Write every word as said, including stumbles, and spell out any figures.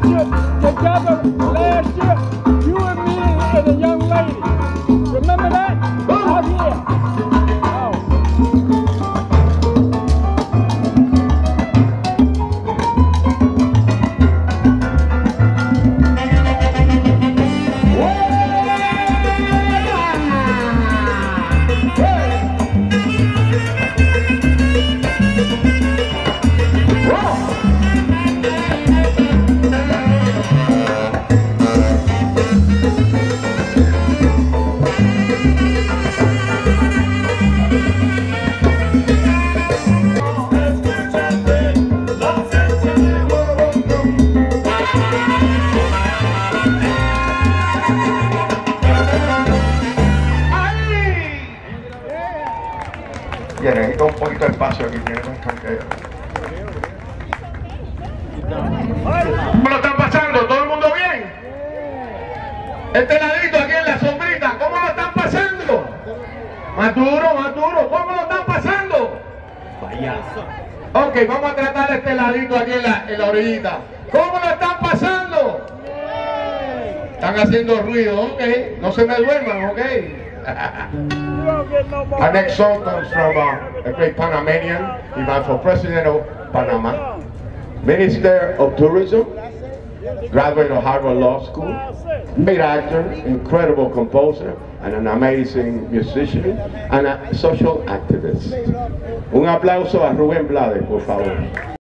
trip together last year. You and me and a young lady. Remember that? Out here. Oh. Ya necesito un poquito de espacio aquí, tiene un canqueo. ¿Cómo lo están pasando? ¿Todo el mundo bien? Este ladito aquí en la sombrita, ¿cómo lo están pasando? Más duro, más duro, ¿cómo lo están pasando? Vaya. Ok, vamos a tratar este ladito aquí en la, en la orillita. ¿Cómo lo están pasando? Están haciendo ruido, ok. No se me duerman, ok. Our next song comes from uh, a great Panamanian, he ran for President of Panama, Minister of Tourism, graduate of Harvard Law School, great actor, incredible composer, and an amazing musician, and a social activist. Un aplauso a Rubén Blades, por favor.